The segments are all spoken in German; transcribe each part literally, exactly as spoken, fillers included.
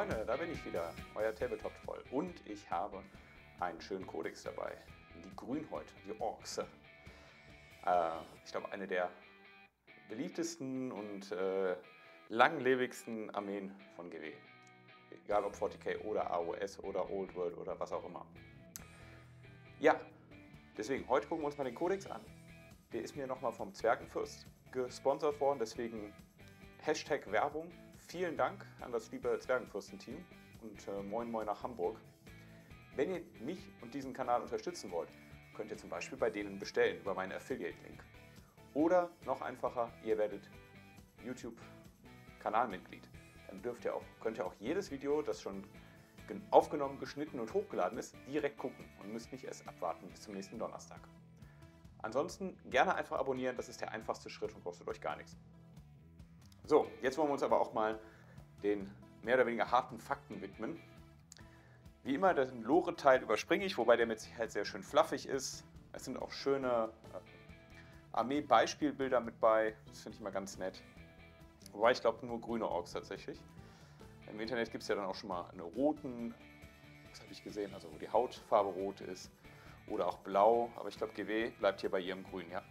Freunde, da bin ich wieder, euer Tabletop-Troll. Und ich habe einen schönen Kodex dabei. Die Grünhäute, die Orks. Äh, ich glaube, eine der beliebtesten und äh, langlebigsten Armeen von G W. Egal ob vierzig K oder A O S oder Old World oder was auch immer. Ja, deswegen, heute gucken wir uns mal den Kodex an. Der ist mir nochmal vom Zwergenfürst gesponsert worden, deswegen Hashtag Werbung. Vielen Dank an das liebe Zwergenfürsten-Team und äh, moin moin nach Hamburg. Wenn ihr mich und diesen Kanal unterstützen wollt, könnt ihr zum Beispiel bei denen bestellen über meinen Affiliate-Link. Oder noch einfacher, ihr werdet YouTube-Kanalmitglied. Dann dürft ihr auch, könnt ihr auch jedes Video, das schon aufgenommen, geschnitten und hochgeladen ist, direkt gucken und müsst nicht erst abwarten bis zum nächsten Donnerstag. Ansonsten gerne einfach abonnieren, das ist der einfachste Schritt und kostet euch gar nichts. So, jetzt wollen wir uns aber auch mal den mehr oder weniger harten Fakten widmen. Wie immer, den Lore-Teil überspringe ich, wobei der mit Sicherheit sehr schön fluffig ist. Es sind auch schöne Armee-Beispielbilder mit bei, das finde ich immer ganz nett. Wobei ich glaube nur grüne Orks tatsächlich. Im Internet gibt es ja dann auch schon mal einen roten, das habe ich gesehen, also wo die Hautfarbe rot ist. Oder auch blau, aber ich glaube G W bleibt hier bei ihrem Grün, ja.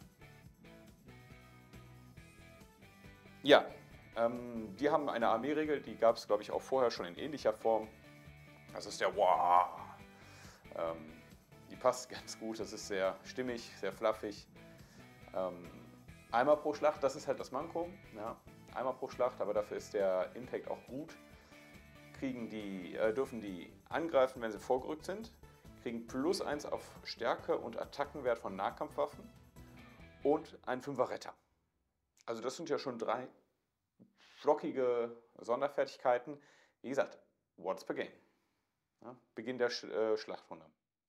Ja, ähm, die haben eine Armeeregel, die gab es glaube ich auch vorher schon in ähnlicher Form. Das ist der Wow. Ähm, die passt ganz gut, das ist sehr stimmig, sehr fluffig. Ähm, einmal pro Schlacht, das ist halt das Manko. Ja. Einmal pro Schlacht, aber dafür ist der Impact auch gut. Kriegen die, äh, dürfen die angreifen, wenn sie vorgerückt sind. Kriegen plus eins auf Stärke und Attackenwert von Nahkampfwaffen. Und einen Fünfer Retter. Also das sind ja schon drei flockige Sonderfertigkeiten. Wie gesagt, what's the game? Ja, Beginn der Sch äh, Schlachtrunde.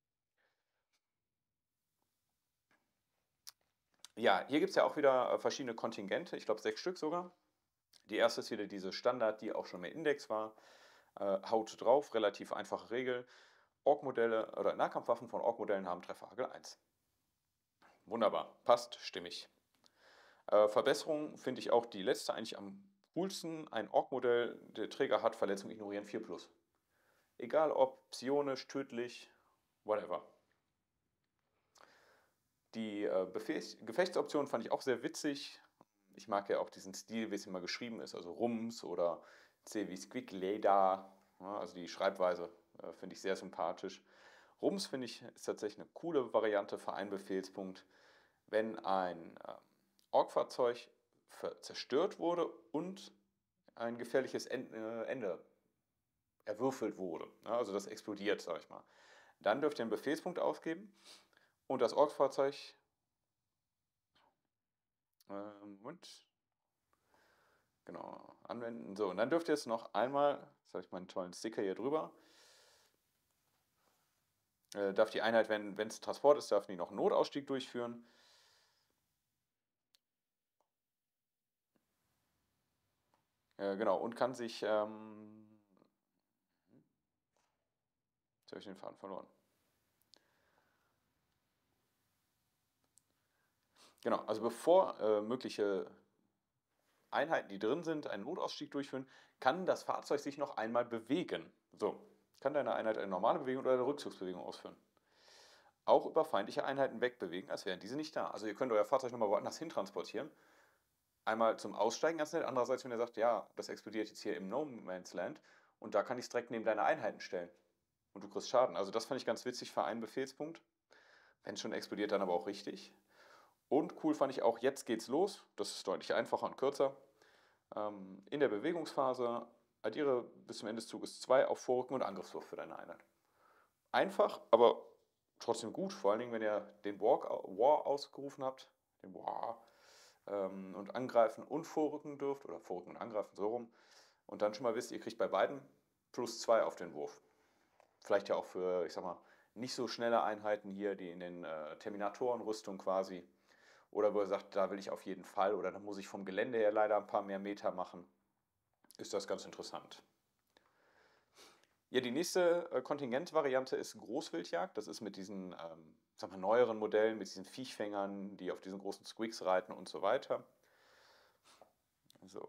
Ja, hier gibt es ja auch wieder verschiedene Kontingente, ich glaube sechs Stück sogar. Die erste ist wieder diese Standard, die auch schon mehr Index war. Äh, Haut drauf, relativ einfache Regel. Ork-Modelle oder Nahkampfwaffen von Ork-Modellen haben Trefferhagel eins. Wunderbar, passt, stimmig. Äh, Verbesserung finde ich auch die letzte eigentlich am coolsten. Ein Ork-Modell, der Träger hat Verletzung ignorieren vier plus. Egal ob psionisch, tödlich, whatever. Die äh, Gefechtsoption fand ich auch sehr witzig. Ich mag ja auch diesen Stil, wie es immer geschrieben ist, also Rums oder C wie Squickleda, ja, also die Schreibweise äh, finde ich sehr sympathisch. Rums finde ich ist tatsächlich eine coole Variante für einen Befehlspunkt, wenn ein äh, Ork-Fahrzeug zerstört wurde und ein gefährliches Ende erwürfelt wurde, ja, also das explodiert, sage ich mal. Dann dürft ihr einen Befehlspunkt ausgeben und das Ork-Fahrzeug ähm, und genau, anwenden. So, und dann dürft ihr es noch einmal, jetzt habe ich meinen tollen Sticker hier drüber, äh, darf die Einheit, wenn es Transport ist, darf die noch einen Notausstieg durchführen. Äh, genau, und kann sich, ähm, jetzt habe ich den Faden verloren. Genau, also bevor äh, mögliche Einheiten, die drin sind, einen Notausstieg durchführen, kann das Fahrzeug sich noch einmal bewegen. So, kann deine Einheit eine normale Bewegung oder eine Rückzugsbewegung ausführen. Auch über feindliche Einheiten wegbewegen, als wären diese nicht da. Also ihr könnt euer Fahrzeug nochmal woanders hin transportieren. Einmal zum Aussteigen ganz nett, andererseits, wenn ihr sagt, ja, das explodiert jetzt hier im No Man's Land und da kann ich es direkt neben deine Einheiten stellen und du kriegst Schaden. Also das fand ich ganz witzig für einen Befehlspunkt. Wenn es schon explodiert, dann aber auch richtig. Und cool fand ich auch, jetzt geht's los. Das ist deutlich einfacher und kürzer. Ähm, in der Bewegungsphase addiere bis zum Ende des Zuges zwei auf Vorrücken und Angriffswurf für deine Einheit. Einfach, aber trotzdem gut, vor allen Dingen, wenn ihr den Walk, War ausgerufen habt, den War, ähm, und angreifen und vorrücken dürft, oder vorrücken und angreifen, so rum, und dann schon mal wisst, ihr kriegt bei beiden plus zwei auf den Wurf. Vielleicht ja auch für, ich sag mal, nicht so schnelle Einheiten hier, die in den äh, Terminatorenrüstung quasi, oder wo ihr sagt, da will ich auf jeden Fall, oder da muss ich vom Gelände her leider ein paar mehr Meter machen, ist das ganz interessant. Ja, die nächste äh, Kontingentvariante ist Großwildjagd. Das ist mit diesen ähm, sag mal, neueren Modellen, mit diesen Viechfängern, die auf diesen großen Squigs reiten und so weiter. So.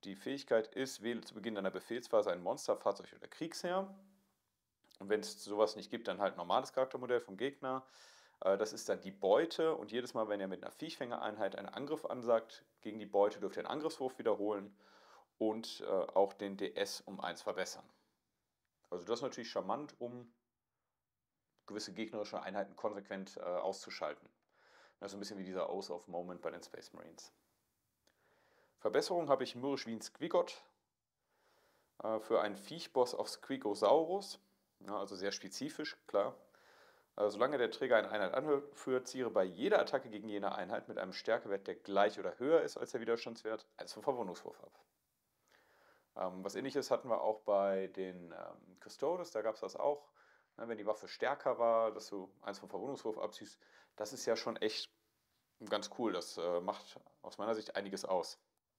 Die Fähigkeit ist, wähle zu Beginn deiner Befehlsphase ein Monster, Fahrzeug oder Kriegsherr. Und wenn es sowas nicht gibt, dann halt ein normales Charaktermodell vom Gegner. Äh, Das ist dann die Beute und jedes Mal, wenn er mit einer Viechfängereinheit einen Angriff ansagt gegen die Beute, dürft ihr einen Angriffswurf wiederholen und äh, auch den D S um eins verbessern. Also das ist natürlich charmant, um gewisse gegnerische Einheiten konsequent äh, auszuschalten. Das ist ein bisschen wie dieser Oath of Moment bei den Space Marines. Verbesserung habe ich mürrisch wie ein Squiggot äh, für einen Viechboss auf Squigosaurus. Ja, also sehr spezifisch, klar. Äh, solange der Träger eine Einheit anführt, ziehe bei jeder Attacke gegen jene Einheit mit einem Stärkewert, der gleich oder höher ist als der Widerstandswert, eins vom Verwundungswurf ab. Ähm, was ähnliches hatten wir auch bei den ähm, Custodes, da gab es das auch. Ne, wenn die Waffe stärker war, dass du eins vom Verwundungswurf abziehst, das ist ja schon echt ganz cool. Das äh, macht aus meiner Sicht einiges aus.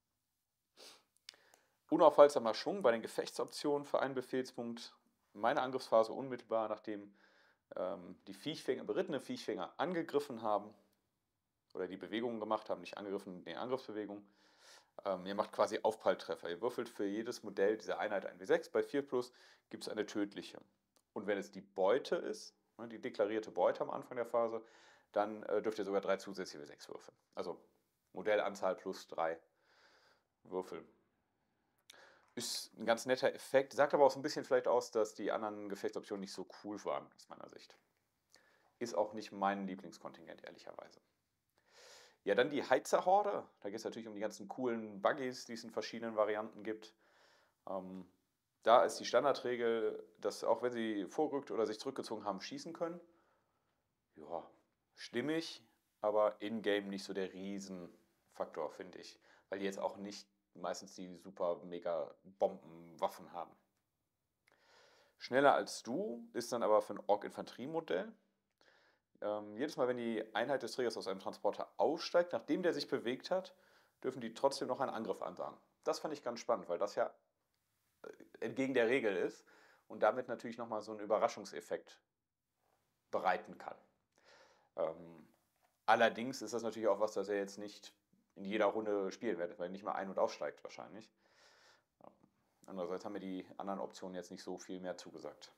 Unaufhaltsamer Schwung bei den Gefechtsoptionen für einen Befehlspunkt. Meine Angriffsphase unmittelbar, nachdem ähm, die Viechfänger, berittene Viechfänger angegriffen haben oder die Bewegungen gemacht haben, nicht angegriffen, die Angriffsbewegung. Ähm, ihr macht quasi Aufpralltreffer. Ihr würfelt für jedes Modell dieser Einheit ein W sechs. Bei vier plus gibt es eine tödliche. Und wenn es die Beute ist, ne, die deklarierte Beute am Anfang der Phase, dann äh, dürft ihr sogar drei zusätzliche W sechs würfeln. Also Modellanzahl plus drei Würfel. Ist ein ganz netter Effekt, sagt aber auch so ein bisschen vielleicht aus, dass die anderen Gefechtsoptionen nicht so cool waren, aus meiner Sicht. Ist auch nicht mein Lieblingskontingent, ehrlicherweise. Ja, dann die Heizerhorde. Da geht es natürlich um die ganzen coolen Buggies, die es in verschiedenen Varianten gibt. Ähm, da ist die Standardregel, dass auch wenn sie vorgerückt oder sich zurückgezogen haben, schießen können. Ja, stimmig, aber in-game nicht so der Riesenfaktor, finde ich. Weil die jetzt auch nicht meistens die super mega Bombenwaffen haben. Schneller als du ist dann aber für ein Ork-Infanteriemodell. Ähm, jedes Mal, wenn die Einheit des Trägers aus einem Transporter aussteigt, nachdem der sich bewegt hat, dürfen die trotzdem noch einen Angriff ansagen. Das fand ich ganz spannend, weil das ja entgegen der Regel ist und damit natürlich nochmal so einen Überraschungseffekt bereiten kann. Ähm, allerdings ist das natürlich auch was, das er jetzt nicht in jeder Runde spielen wird, weil er nicht mal ein- und aussteigt wahrscheinlich. Andererseits haben mir die anderen Optionen jetzt nicht so viel mehr zugesagt.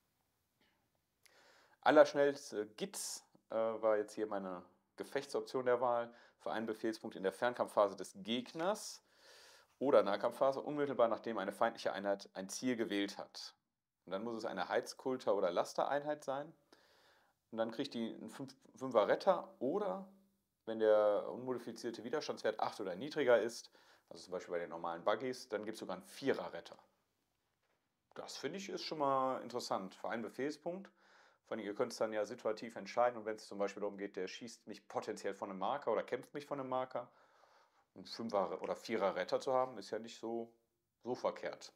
Allerschnellste Gitz äh, war jetzt hier meine Gefechtsoption der Wahl für einen Befehlspunkt in der Fernkampfphase des Gegners oder Nahkampfphase, unmittelbar nachdem eine feindliche Einheit ein Ziel gewählt hat. Und dann muss es eine Heizkulter- oder Lastereinheit sein. Und dann kriegt die einen fünfer Retter oder, wenn der unmodifizierte Widerstandswert acht oder niedriger ist, also zum Beispiel bei den normalen Buggies, dann gibt es sogar einen vierer Retter. Das finde ich ist schon mal interessant für einen Befehlspunkt. Vor allem, ihr könnt es dann ja situativ entscheiden und wenn es zum Beispiel darum geht, der schießt mich potenziell von einem Marker oder kämpft mich von einem Marker, einen fünfer oder vierer Retter zu haben, ist ja nicht so, so verkehrt.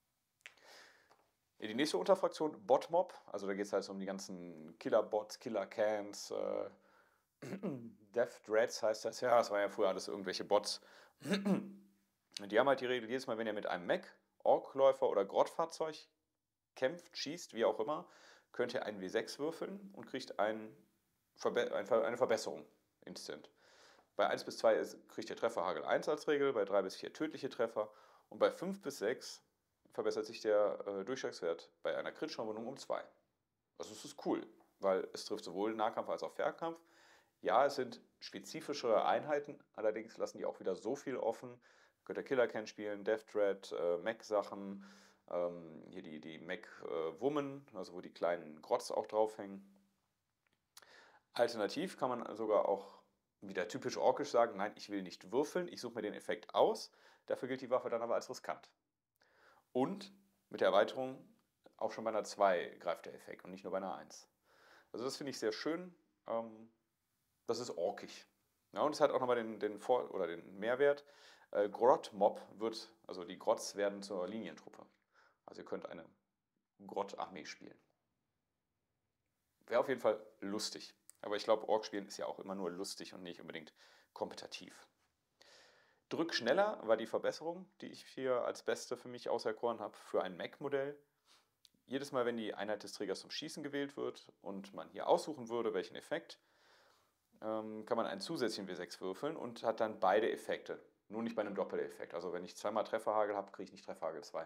Die nächste Unterfraktion, Botmob, also da geht es halt um die ganzen Killer-Bots, Killer-Cans, äh, Death Dreads heißt das ja, das war ja früher alles irgendwelche Bots. Die haben halt die Regel, jedes Mal, wenn ihr mit einem Mech, Orkläufer oder Grottfahrzeug kämpft, schießt, wie auch immer, könnt ihr einen W sechs würfeln und kriegt ein Verbe eine Verbesserung instant. Bei eins bis zwei ist, kriegt ihr Trefferhagel eins als Regel, bei drei bis vier tödliche Treffer und bei fünf bis sechs verbessert sich der äh, Durchschlagswert bei einer Crit-Verwundung um zwei. Also es ist cool, weil es trifft sowohl Nahkampf als auch Fernkampf. Ja, es sind spezifischere Einheiten, allerdings lassen die auch wieder so viel offen. Könnt ihr Killer-Can spielen, Death Dread, äh, Mech-Sachen, ähm, hier die, die Mech-Woman, äh, also wo die kleinen Grotz auch draufhängen. Alternativ kann man sogar auch wieder typisch orkisch sagen, nein, ich will nicht würfeln, ich suche mir den Effekt aus, dafür gilt die Waffe dann aber als riskant. Und mit der Erweiterung auch schon bei einer zwei greift der Effekt und nicht nur bei einer eins. Also das finde ich sehr schön. Ähm, das ist orkisch. Ja, und es hat auch nochmal den, den, Vor- oder den Mehrwert. Äh, Grot-Mob wird, also die Grotz werden zur Linientruppe. Also ihr könnt eine Grott-Armee spielen. Wäre auf jeden Fall lustig. Aber ich glaube, Ork spielen ist ja auch immer nur lustig und nicht unbedingt kompetitiv. Drück schneller war die Verbesserung, die ich hier als beste für mich auserkoren habe für ein Mech-Modell. Jedes Mal, wenn die Einheit des Trägers zum Schießen gewählt wird und man hier aussuchen würde, welchen Effekt, ähm, kann man einen zusätzlichen W sechs würfeln und hat dann beide Effekte. Nur nicht bei einem Doppeleffekt. Also wenn ich zweimal Trefferhagel habe, kriege ich nicht Trefferhagel zwei.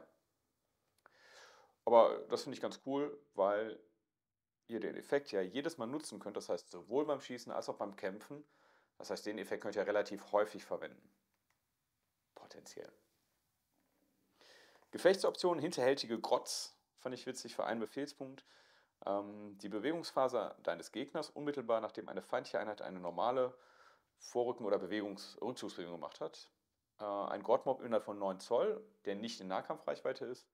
Aber das finde ich ganz cool, weil ihr den Effekt ja jedes Mal nutzen könnt. Das heißt, sowohl beim Schießen als auch beim Kämpfen. Das heißt, den Effekt könnt ihr relativ häufig verwenden. Potenziell. Gefechtsoptionen, hinterhältige Grotz, fand ich witzig für einen Befehlspunkt. Ähm, die Bewegungsphase deines Gegners unmittelbar nachdem eine feindliche Einheit eine normale Vorrücken- oder Bewegungs Rückzugsbewegung gemacht hat. Äh, ein Grottmob innerhalb von neun Zoll, der nicht in Nahkampfreichweite ist.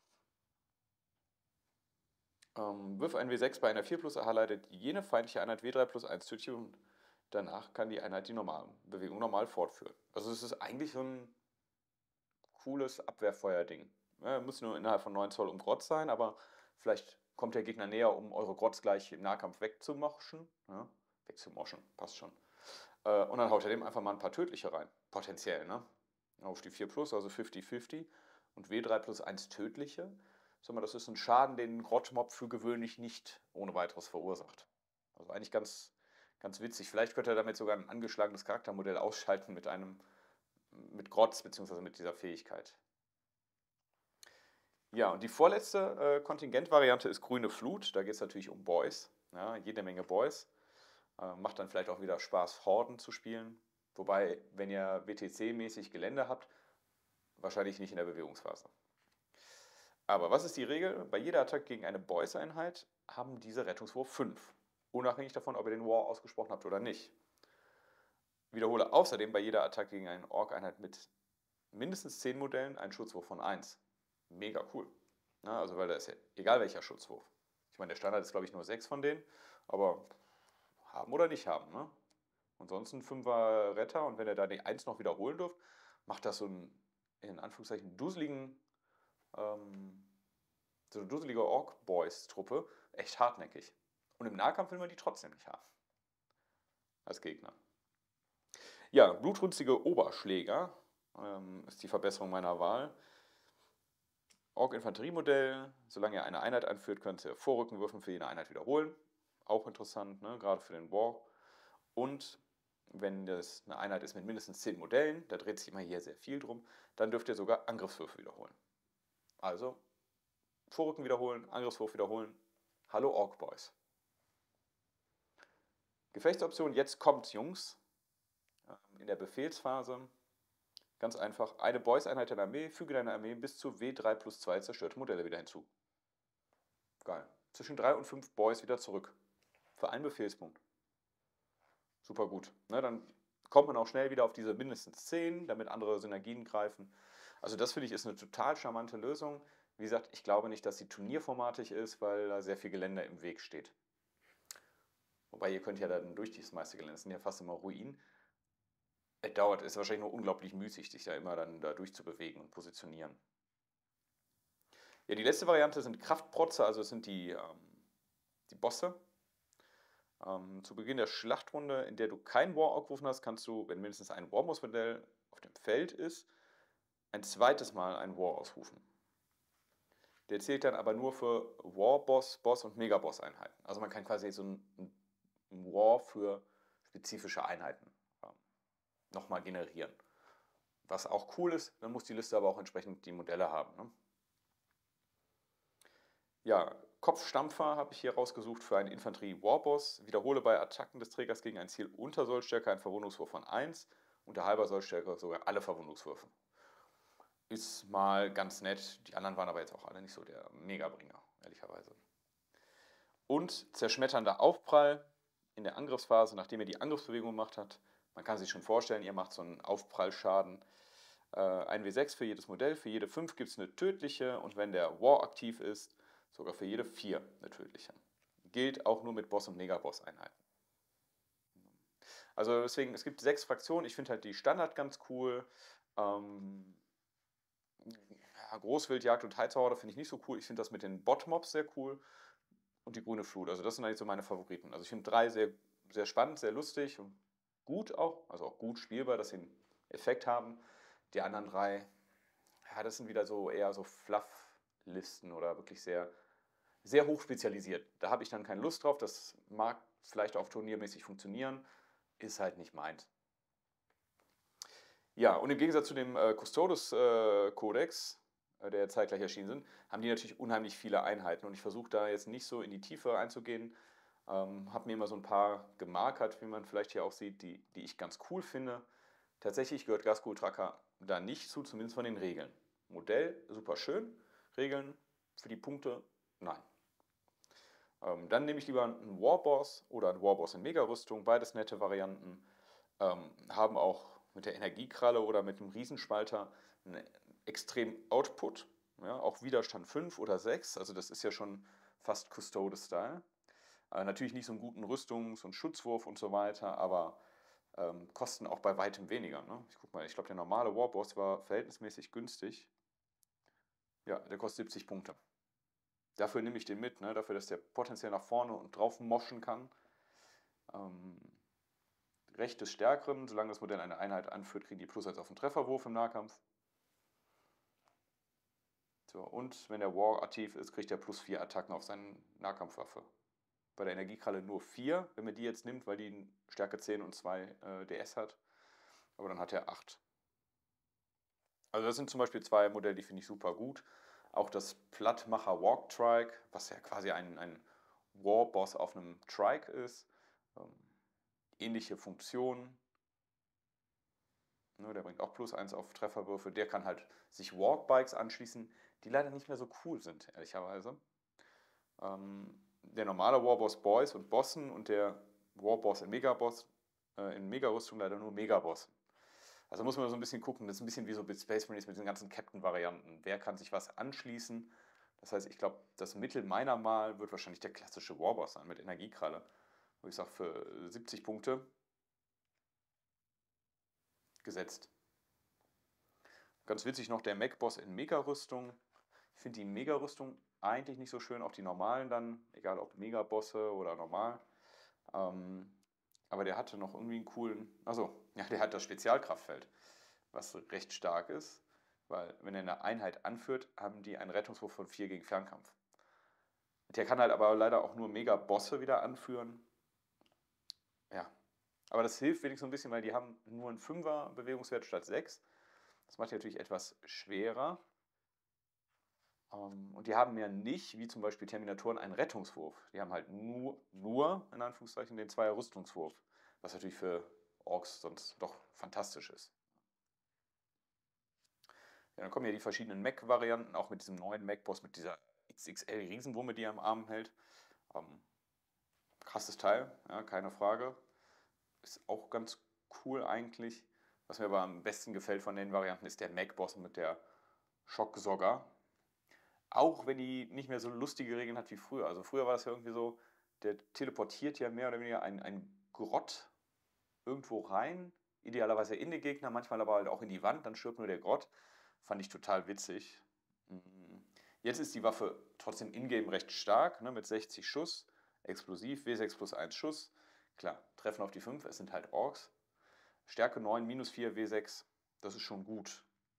Ähm, wirf ein W sechs bei einer vier plus, erleidet jene feindliche Einheit W drei plus eins tödlich und danach kann die Einheit die normale Bewegung normal fortführen. Also es ist eigentlich so ein cooles Abwehrfeuerding. Ja, muss nur innerhalb von neun Zoll um Grotz sein, aber vielleicht kommt der Gegner näher, um eure Grotz gleich im Nahkampf wegzumoschen. Ja, wegzumoschen, passt schon. Äh, und dann haut er dem einfach mal ein paar tödliche rein. Potenziell, ne? Auf die vier plus, also fünfzig fünfzig. Und W drei plus eins tödliche. Sag mal, das ist ein Schaden, den ein Grottmob für gewöhnlich nicht ohne weiteres verursacht. Also eigentlich ganz, ganz witzig. Vielleicht könnte er damit sogar ein angeschlagenes Charaktermodell ausschalten mit einem mit Grotz bzw. mit dieser Fähigkeit. Ja, und die vorletzte äh, Kontingentvariante ist grüne Flut. Da geht es natürlich um Boys. Ja, jede Menge Boys. Äh, macht dann vielleicht auch wieder Spaß, Horden zu spielen. Wobei, wenn ihr W T C-mäßig Gelände habt, wahrscheinlich nicht in der Bewegungsphase. Aber was ist die Regel? Bei jeder Attacke gegen eine Boys-Einheit haben diese Rettungswurf fünf. Unabhängig davon, ob ihr den War ausgesprochen habt oder nicht. Wiederhole außerdem bei jeder Attacke gegen eine Ork-Einheit mit mindestens zehn Modellen einen Schutzwurf von eins. Mega cool. Ja, also weil da ist ja egal welcher Schutzwurf. Ich meine, der Standard ist glaube ich nur sechs von denen, aber haben oder nicht haben. Ne? Ansonsten fünfer Retter und wenn ihr da die eins noch wiederholen dürft, macht das so einen, in Anführungszeichen, duseligen, ähm, so eine dusselige Ork-Boys-Truppe echt hartnäckig. Und im Nahkampf will man die trotzdem nicht haben. Als Gegner. Ja, blutrünstige Oberschläger ähm, ist die Verbesserung meiner Wahl. Ork-Infanteriemodell, solange ihr eine Einheit anführt, könnt ihr Vorrückenwürfen für jede Einheit wiederholen. Auch interessant, ne? Gerade für den War. Und wenn das eine Einheit ist mit mindestens zehn Modellen, da dreht sich immer hier sehr viel drum, dann dürft ihr sogar Angriffswürfe wiederholen. Also Vorrücken wiederholen, Angriffswurf wiederholen. Hallo Ork Boys. Gefechtsoption, jetzt kommt, Jungs. In der Befehlsphase, ganz einfach, eine Boys-Einheit deiner Armee, füge deiner Armee bis zu W drei plus zwei zerstörte Modelle wieder hinzu. Geil. Zwischen drei und fünf Boys wieder zurück. Für einen Befehlspunkt. Super gut. Ne, dann kommt man auch schnell wieder auf diese mindestens zehn, damit andere Synergien greifen. Also das finde ich ist eine total charmante Lösung. Wie gesagt, ich glaube nicht, dass sie turnierformatig ist, weil da sehr viel Gelände im Weg steht. Wobei ihr könnt ja dann durch dieses meiste Gelände, das sind ja fast immer Ruinen. Es dauert, ist wahrscheinlich nur unglaublich müßig, sich da immer dann da durchzubewegen und positionieren. Ja, die letzte Variante sind Kraftprotze, also es sind die, ähm, die Bosse. Ähm, zu Beginn der Schlachtrunde, in der du kein War aufgerufen hast, kannst du, wenn mindestens ein Warboss-Modell auf dem Feld ist, ein zweites Mal ein War ausrufen. Der zählt dann aber nur für Warboss, Boss und Megaboss-Einheiten. Also man kann quasi so ein, ein War für spezifische Einheiten ähm, nochmal generieren. Was auch cool ist, dann muss die Liste aber auch entsprechend die Modelle haben. Ne? Ja, Kopfstampfer habe ich hier rausgesucht für einen Infanterie-Warboss. Wiederhole bei Attacken des Trägers gegen ein Ziel unter Sollstärke einen Verwundungswurf von eins, unter halber Sollstärke sogar alle Verwundungswürfe. Ist mal ganz nett, die anderen waren aber jetzt auch alle nicht so der Megabringer, ehrlicherweise. Und zerschmetternder Aufprall in der Angriffsphase, nachdem ihr die Angriffsbewegung gemacht habt. Man kann sich schon vorstellen, ihr macht so einen Aufprallschaden. Äh, ein W sechs für jedes Modell, für jede fünf gibt es eine tödliche und wenn der War aktiv ist, sogar für jede vier eine tödliche. Gilt auch nur mit Boss- und Megaboss-Einheiten. Also deswegen, es gibt sechs Fraktionen. Ich finde halt die Standard ganz cool. Ähm, ja, Großwildjagd und Heizerhorde finde ich nicht so cool. Ich finde das mit den Bot-Mobs sehr cool. Und die grüne Flut. Also das sind eigentlich so meine Favoriten. Also ich finde drei sehr, sehr spannend, sehr lustig und gut auch. Also auch gut spielbar, dass sie einen Effekt haben. Die anderen drei, ja, das sind wieder so eher so Fluff-Listen oder wirklich sehr, sehr hoch spezialisiert. Da habe ich dann keine Lust drauf. Das mag vielleicht auch turniermäßig funktionieren, ist halt nicht meins. Ja, und im Gegensatz zu dem äh, Custodes-Kodex, äh, der zeitgleich erschienen sind, haben die natürlich unheimlich viele Einheiten. Und ich versuche da jetzt nicht so in die Tiefe einzugehen. Ähm, habe mir immer so ein paar gemarkert, wie man vielleicht hier auch sieht, die, die ich ganz cool finde. Tatsächlich gehört Gasgul Tracker da nicht zu, zumindest von den Regeln. Modell, super schön. Regeln für die Punkte, nein. Ähm, dann nehme ich lieber einen Warboss oder einen Warboss in Mega-Rüstung, beides nette Varianten. Ähm, haben auch mit der Energiekralle oder mit dem Riesenspalter einen extremen Output. Ja, auch Widerstand fünf oder sechs, also das ist ja schon fast Custodes-Style. Äh, natürlich nicht so einen guten Rüstungs- und Schutzwurf und so weiter, aber ähm, kosten auch bei weitem weniger. Ne? Ich guck mal, ich glaube, der normale Warboss war verhältnismäßig günstig. Ja, der kostet siebzig Punkte. Dafür nehme ich den mit, ne? Dafür, dass der potenziell nach vorne und drauf moschen kann. Ähm, Recht des Stärkeren, solange das Modell eine Einheit anführt, kriegen die Plus eins auf den Trefferwurf im Nahkampf. So, und wenn der War aktiv ist, kriegt er plus vier Attacken auf seine Nahkampfwaffe. Bei der Energiekralle nur vier, wenn man die jetzt nimmt, weil die Stärke zehn und zwei äh, D S hat. Aber dann hat er acht. Also das sind zum Beispiel zwei Modelle, die finde ich super gut. Auch das Plattmacher Walk Trike, was ja quasi ein, ein Warboss auf einem Trike ist. Ähm, ähnliche Funktionen. Ne, der bringt auch plus eins auf Trefferwürfe. Der kann halt sich Walkbikes anschließen, die leider nicht mehr so cool sind, ehrlicherweise. Ähm, der normale Warboss Boys und Bossen und der Warboss in Megaboss, äh, in Mega-Rüstung leider nur Megabossen. Also muss man so ein bisschen gucken, das ist ein bisschen wie so mit Space Marines mit den ganzen Captain-Varianten. Wer kann sich was anschließen? Das heißt, ich glaube, das Mittel meiner Mal wird wahrscheinlich der klassische Warboss sein mit Energiekralle. Wo ich sage, für siebzig Punkte gesetzt. Ganz witzig noch der Mech-Boss in Mega-Rüstung. Ich finde die Mega-Rüstung eigentlich nicht so schön, auch die normalen dann, egal ob Megabosse oder normal. Ähm, aber der hatte noch irgendwie einen coolen, also ja, der hat das Spezialkraftfeld, was recht stark ist, weil wenn er eine Einheit anführt, haben die einen Rettungswurf von vier gegen Fernkampf. Der kann halt aber leider auch nur Megabosse wieder anführen. Ja, aber das hilft wenigstens so ein bisschen, weil die haben nur einen Fünfer Bewegungswert statt sechs. Das macht die natürlich etwas schwerer. Ähm, und die haben ja nicht, wie zum Beispiel Terminatoren, einen Rettungswurf. Die haben halt nur, nur in Anführungszeichen, den Zweier Rüstungswurf. Was natürlich für Orks sonst doch fantastisch ist. Ja, dann kommen ja die verschiedenen Mech-Varianten, auch mit diesem neuen Mech-Boss, mit dieser X X L-Riesenwumme, die er am Arm hält. Ähm, krasses Teil, ja, keine Frage. Ist auch ganz cool eigentlich. Was mir aber am besten gefällt von den Varianten, ist der Mech-Boss mit der Schocksogger. Auch wenn die nicht mehr so lustige Regeln hat wie früher. Also früher war das ja irgendwie so, der teleportiert ja mehr oder weniger ein, ein Grott irgendwo rein, idealerweise in den Gegner, manchmal aber halt auch in die Wand, dann stirbt nur der Grott. Fand ich total witzig. Mm. Jetzt ist die Waffe trotzdem in-game recht stark, ne, mit sechzig Schuss, explosiv, W sechs plus eins Schuss. Klar, treffen auf die fünf, es sind halt Orks. Stärke neun, minus vier, W sechs, das ist schon gut.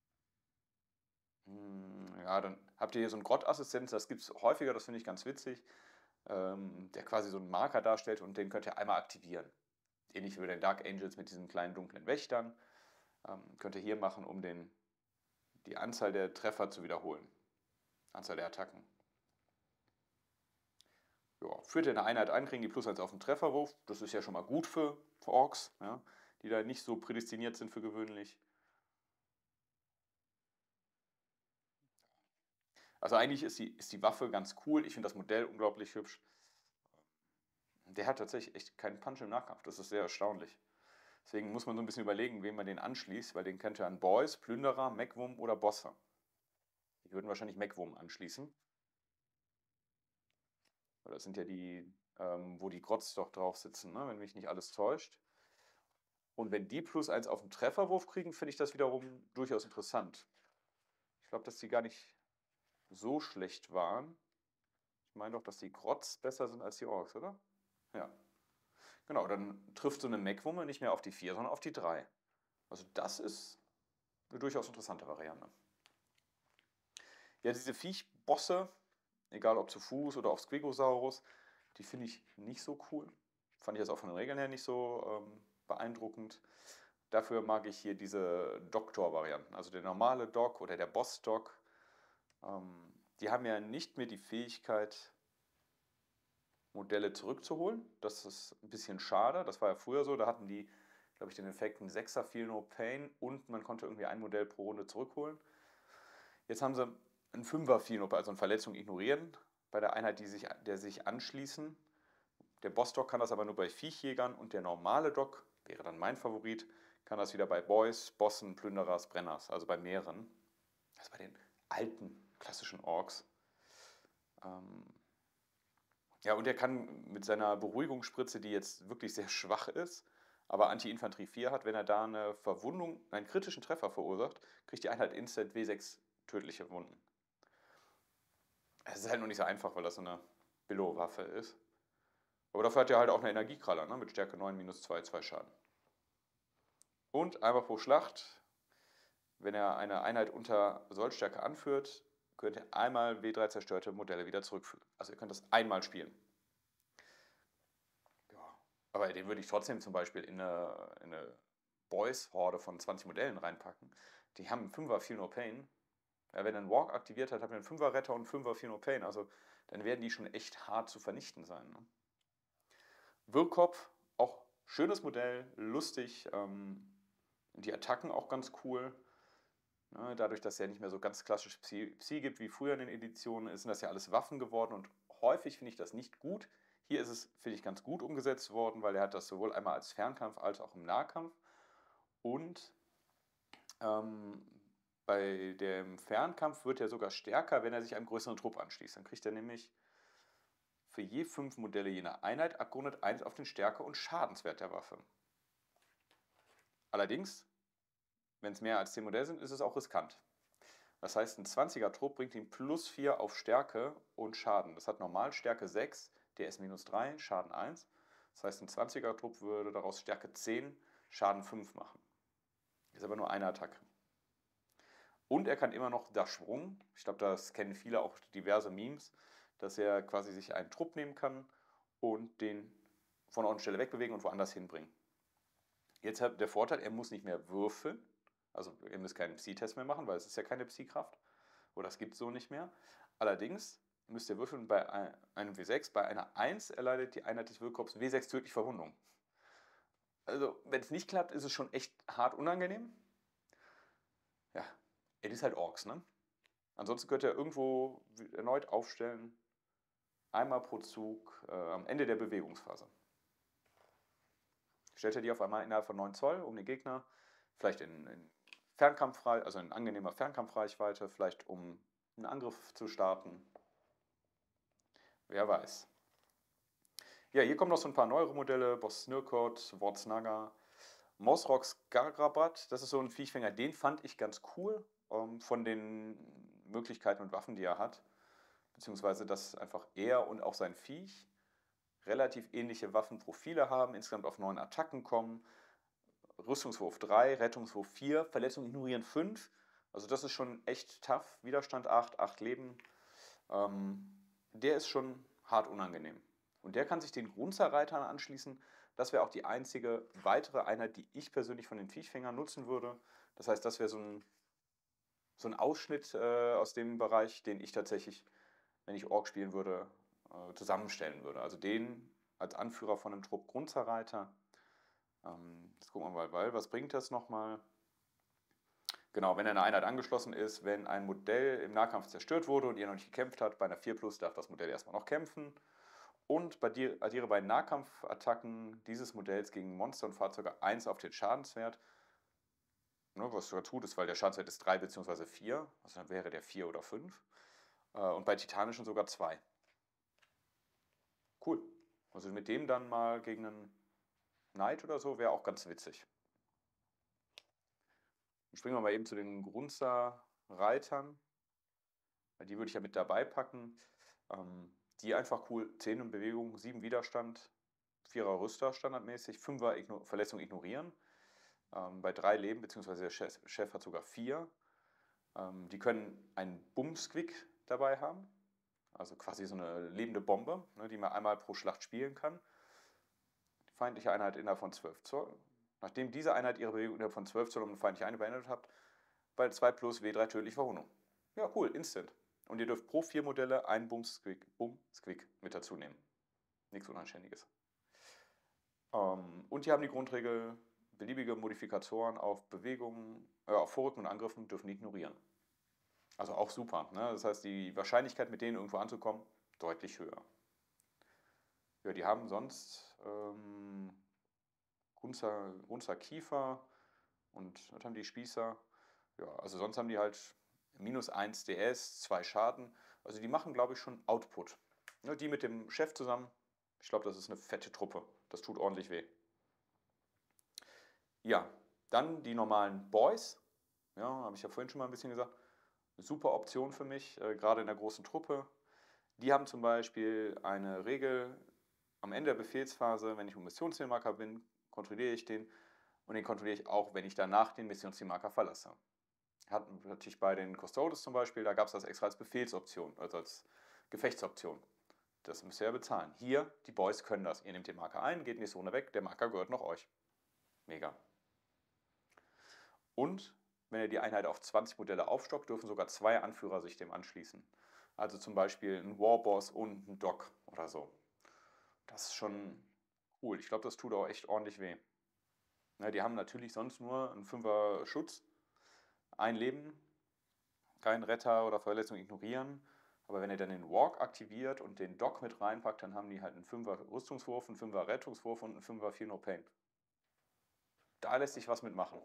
Mm, ja, dann habt ihr hier so einen Grott-Assistenz, das gibt es häufiger, das finde ich ganz witzig, ähm, der quasi so einen Marker darstellt und den könnt ihr einmal aktivieren. Ähnlich wie bei den Dark Angels mit diesen kleinen dunklen Wächtern. Ähm, könnt ihr hier machen, um den, die Anzahl der Treffer zu wiederholen. Anzahl der Attacken. Ja, führt ihr eine Einheit an, kriegen die plus eins auf den Trefferwurf. Das ist ja schon mal gut für, für Orks, ja, die da nicht so prädestiniert sind für gewöhnlich. Also eigentlich ist die, ist die Waffe ganz cool. Ich finde das Modell unglaublich hübsch. Der hat tatsächlich echt keinen Punch im Nahkampf. Das ist sehr erstaunlich. Deswegen muss man so ein bisschen überlegen, wen man den anschließt, weil den kennt ihr an Boys, Plünderer, Mechwurm oder Bosse. Die würden wahrscheinlich Mechwurm anschließen. Weil das sind ja die, ähm, wo die Grotz doch drauf sitzen, ne? Wenn mich nicht alles täuscht. Und wenn die plus eins auf den Trefferwurf kriegen, finde ich das wiederum durchaus interessant. Ich glaube, dass die gar nicht so schlecht waren. Ich meine doch, dass die Grotz besser sind als die Orks, oder? Ja. Genau, dann trifft so eine Mechwumme nicht mehr auf die vier, sondern auf die drei. Also das ist eine durchaus interessante Variante. Ja, diese Viechbosse, egal ob zu Fuß oder auf Squigosaurus, die finde ich nicht so cool. Fand ich jetzt auch von den Regeln her nicht so ähm, beeindruckend. Dafür mag ich hier diese Doktor-Varianten, also der normale Doc oder der Boss-Doc. Ähm, die haben ja nicht mehr die Fähigkeit, Modelle zurückzuholen. Das ist ein bisschen schade. Das war ja früher so. Da hatten die, glaube ich, den Effekt ein Sechser Feel No Pain und man konnte irgendwie ein Modell pro Runde zurückholen. Jetzt haben sie einen Fünfer Feel No Pain, also eine Verletzung ignorieren bei der Einheit, die sich, der sich anschließen. Der Boss-Doc kann das aber nur bei Viechjägern und der normale Doc, wäre dann mein Favorit, kann das wieder bei Boys, Bossen, Plünderers, Brenners, also bei mehreren. Also bei den alten klassischen Orks. Ähm ja, und er kann mit seiner Beruhigungsspritze, die jetzt wirklich sehr schwach ist, aber Anti-Infanterie vier hat, wenn er da eine Verwundung, einen kritischen Treffer verursacht, kriegt die Einheit instant W sechs tödliche Wunden. Es ist halt nur nicht so einfach, weil das so eine Billo-Waffe ist. Aber dafür hat er halt auch eine Energiekraller, ne? Mit Stärke neun, minus zwei, zwei Schaden. Und einmal pro Schlacht, wenn er eine Einheit unter Sollstärke anführt, könnt ihr einmal W drei zerstörte Modelle wieder zurückführen. Also ihr könnt das einmal spielen. Ja. Aber den würde ich trotzdem zum Beispiel in eine, in eine Boys-Horde von zwanzig Modellen reinpacken. Die haben einen Fünfer Feel No Pain. Ja, wenn er einen Walk aktiviert hat, hat er einen Fünfer Retter und einen Fünfer Feel No Pain. Also dann werden die schon echt hart zu vernichten sein. Ne? Wirrkopf, auch schönes Modell, lustig. Ähm, die Attacken auch ganz cool. Ne, dadurch, dass es ja nicht mehr so ganz klassisch Psi, Psi gibt wie früher in den Editionen, sind das ja alles Waffen geworden und häufig finde ich das nicht gut. Hier ist es, finde ich, ganz gut umgesetzt worden, weil er hat das sowohl einmal als Fernkampf als auch im Nahkampf. Und ähm, bei dem Fernkampf wird er sogar stärker, wenn er sich einem größeren Trupp anschließt. Dann kriegt er nämlich für je fünf Modelle jener Einheit abgerundet eins auf den Stärke- und Schadenswert der Waffe. Allerdings, wenn es mehr als zehn Modelle sind, ist es auch riskant. Das heißt, ein zwanziger Trupp bringt ihm plus vier auf Stärke und Schaden. Das hat normal Stärke sechs, D S minus drei, Schaden eins. Das heißt, ein zwanziger Trupp würde daraus Stärke zehn, Schaden fünf machen. Ist aber nur eine Attacke. Und er kann immer noch das Sprung. Ich glaube, das kennen viele auch diverse Memes, dass er quasi sich einen Trupp nehmen kann und den von Ort und Stelle wegbewegen und woanders hinbringen. Jetzt hat der Vorteil, er muss nicht mehr würfeln. Also ihr müsst keinen Psi-Test mehr machen, weil es ist ja keine Psi-Kraft. Oder es gibt es so nicht mehr. Allerdings müsst ihr würfeln bei einem W sechs. Bei einer eins erleidet die Einheit des Wirrkopfs W sechs tödliche Verwundung. Also wenn es nicht klappt, ist es schon echt hart unangenehm. Ja, es ist halt Orks, ne? Ansonsten könnt ihr irgendwo erneut aufstellen. Einmal pro Zug äh, am Ende der Bewegungsphase. Stellt ihr die auf einmal innerhalb von neun Zoll um den Gegner, vielleicht in, in Fernkampfreichweite, also in angenehmer Fernkampfreichweite, vielleicht um einen Angriff zu starten. Wer weiß. Ja, hier kommen noch so ein paar neuere Modelle. Boss Snirkot, Wortsnaga, Mosrox Gargrabat. Das ist so ein Viechfänger, den fand ich ganz cool ähm, von den Möglichkeiten und Waffen, die er hat. Beziehungsweise, dass einfach er und auch sein Viech relativ ähnliche Waffenprofile haben, insgesamt auf neun Attacken kommen. Rüstungswurf drei, Rettungswurf vier, Verletzung ignorieren fünf. Also das ist schon echt tough. Widerstand acht, acht Leben. Ähm, der ist schon hart unangenehm. Und der kann sich den Grunzer-Reitern anschließen. Das wäre auch die einzige weitere Einheit, die ich persönlich von den Viechfängern nutzen würde. Das heißt, das wäre so ein, so ein Ausschnitt äh, aus dem Bereich, den ich tatsächlich, wenn ich Ork spielen würde, äh, zusammenstellen würde. Also den als Anführer von einem Trupp Grunzer-Reiter. Ähm, jetzt gucken wir mal, weil, was bringt das nochmal? Genau, wenn eine Einheit angeschlossen ist, wenn ein Modell im Nahkampf zerstört wurde und ihr noch nicht gekämpft habt, bei einer vier plus darf das Modell erstmal noch kämpfen. Und bei dir, addiere bei Nahkampfattacken dieses Modells gegen Monster und Fahrzeuge eins auf den Schadenswert. Ne, was sogar tut, ist, weil der Schadenswert ist drei bzw. vier, also dann wäre der vier oder fünf. Äh, und bei titanischen sogar zwei. Cool. Also mit dem dann mal gegen einen Knight oder so wäre auch ganz witzig. Dann springen wir mal eben zu den Grunzer-Reitern. Die würde ich ja mit dabei packen. Ähm, die einfach cool. zehn in Bewegung, sieben Widerstand, vierer Rüster standardmäßig, fünfer Igno Verletzung ignorieren. Ähm, bei drei Leben, beziehungsweise der Chef, Chef hat sogar vier. Ähm, die können einen Bumsquick dabei haben. Also quasi so eine lebende Bombe, ne, die man einmal pro Schlacht spielen kann. Die feindliche Einheit innerhalb von zwölf Zoll. Nachdem diese Einheit ihre Bewegung innerhalb von zwölf Zoll um eine feindliche Einheit beendet habt, bei zwei plus W drei tödliche Verwundung. Ja, cool, instant. Und ihr dürft pro vier Modelle einen Bums-Squick Bum -Squick mit dazu nehmen. Nichts Unanständiges. Ähm, und die haben die Grundregel, beliebige Modifikatoren auf Bewegungen, äh, auf Vorrücken und Angriffen dürfen die ignorieren. Also auch super. Ne? Das heißt, die Wahrscheinlichkeit, mit denen irgendwo anzukommen, deutlich höher. Ja, die haben sonst ähm, Grunzer, Grunzer Kiefer und was haben die Spießer? Ja, also sonst haben die halt minus eins D S, zwei Schaden. Also die machen, glaube ich, schon Output. Ja, die mit dem Chef zusammen, ich glaube, das ist eine fette Truppe. Das tut ordentlich weh. Ja, dann die normalen Boys. Ja, habe ich ja vorhin schon mal ein bisschen gesagt. Super Option für mich, äh, gerade in der großen Truppe. Die haben zum Beispiel eine Regel am Ende der Befehlsphase, wenn ich um Missionszielmarker bin, kontrolliere ich den und den kontrolliere ich auch, wenn ich danach den Missionszielmarker verlasse. Hat natürlich bei den Custodes zum Beispiel, da gab es das extra als Befehlsoption, also als Gefechtsoption. Das müsst ihr ja bezahlen. Hier, die Boys können das. Ihr nehmt den Marker ein, geht nächste Runde weg, der Marker gehört noch euch. Mega. Und wenn ihr die Einheit auf zwanzig Modelle aufstockt, dürfen sogar zwei Anführer sich dem anschließen. Also zum Beispiel ein Warboss und ein Doc oder so. Das ist schon cool. Ich glaube, das tut auch echt ordentlich weh. Ja, die haben natürlich sonst nur einen Fünfer Schutz, ein Leben, keinen Retter oder Verletzung ignorieren. Aber wenn ihr dann den Walk aktiviert und den Doc mit reinpackt, dann haben die halt einen Fünfer Rüstungswurf, einen Fünfer Rettungswurf und einen Fünfer vier No Pain. Da lässt sich was mitmachen.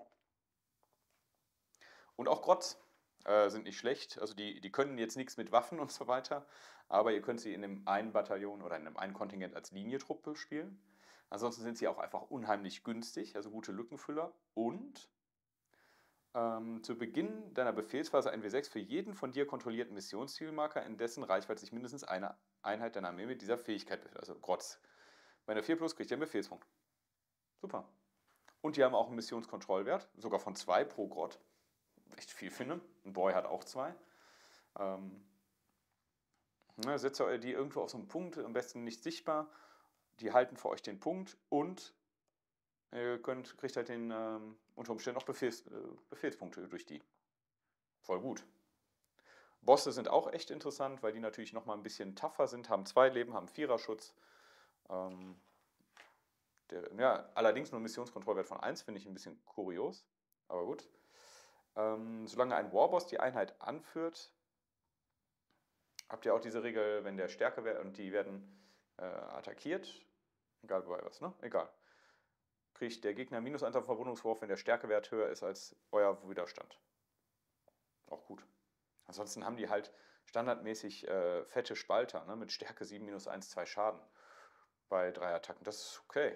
Und auch Grotz äh, sind nicht schlecht. Also die, die können jetzt nichts mit Waffen und so weiter, aber ihr könnt sie in einem einen Bataillon oder in einem einen Kontingent als Linientruppe spielen. Ansonsten sind sie auch einfach unheimlich günstig, also gute Lückenfüller. Und ähm, zu Beginn deiner Befehlsphase ein W sechs für jeden von dir kontrollierten Missionszielmarker, in dessen Reichweite sich mindestens eine Einheit deiner Armee mit dieser Fähigkeit befindet. Also Grotz. Bei einer vier plus kriegt ihr einen Befehlspunkt. Super. Und die haben auch einen Missionskontrollwert, sogar von zwei pro Grott. Echt viel finde. Ein Boy hat auch zwei. Ähm, ne, setzt ihr die irgendwo auf so einen Punkt, am besten nicht sichtbar. Die halten für euch den Punkt und ihr könnt, kriegt halt den ähm, unter Umständen auch Befehls, äh, Befehlspunkte durch die. Voll gut. Bosse sind auch echt interessant, weil die natürlich nochmal ein bisschen tougher sind, haben zwei Leben, haben Viererschutz. Ähm, der, ja, allerdings nur einen Missionskontrollwert von eins, finde ich ein bisschen kurios. Aber gut. Ähm, solange ein Warboss die Einheit anführt, habt ihr auch diese Regel, wenn der Stärke wäre und die werden äh, attackiert, egal bei was, ne? Egal. Kriegt der Gegner minus eins auf Verwundungswurf, wenn der Stärkewert höher ist als euer Widerstand. Auch gut. Ansonsten haben die halt standardmäßig äh, fette Spalter, ne? Mit Stärke sieben minus eins, zwei Schaden bei drei Attacken. Das ist okay.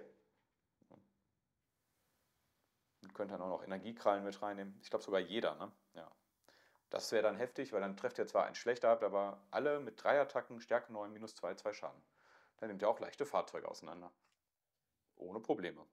Und könnt dann auch noch Energiekrallen mit reinnehmen. Ich glaube sogar jeder, ne? Ja. Das wäre dann heftig, weil dann trefft ihr zwar einen schlechter habt, aber alle mit drei Attacken, Stärke neun, minus zwei, zwei Schaden. Dann nehmt ihr auch leichte Fahrzeuge auseinander. Ohne Probleme.